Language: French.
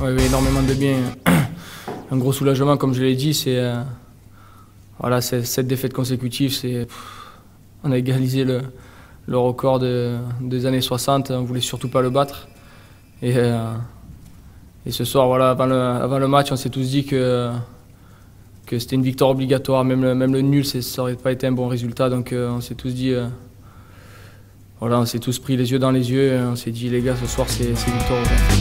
Oui, énormément de bien. Un gros soulagement, comme je l'ai dit, c'est voilà, 7 défaites consécutives. On a égalisé le record des années 60. On ne voulait surtout pas le battre. Et ce soir, voilà, avant le match, on s'est tous dit que c'était une victoire obligatoire. Même le nul, ça n'aurait pas été un bon résultat. Donc on s'est tous dit, voilà, on s'est tous pris les yeux dans les yeux. On s'est dit, les gars, ce soir, c'est victoire.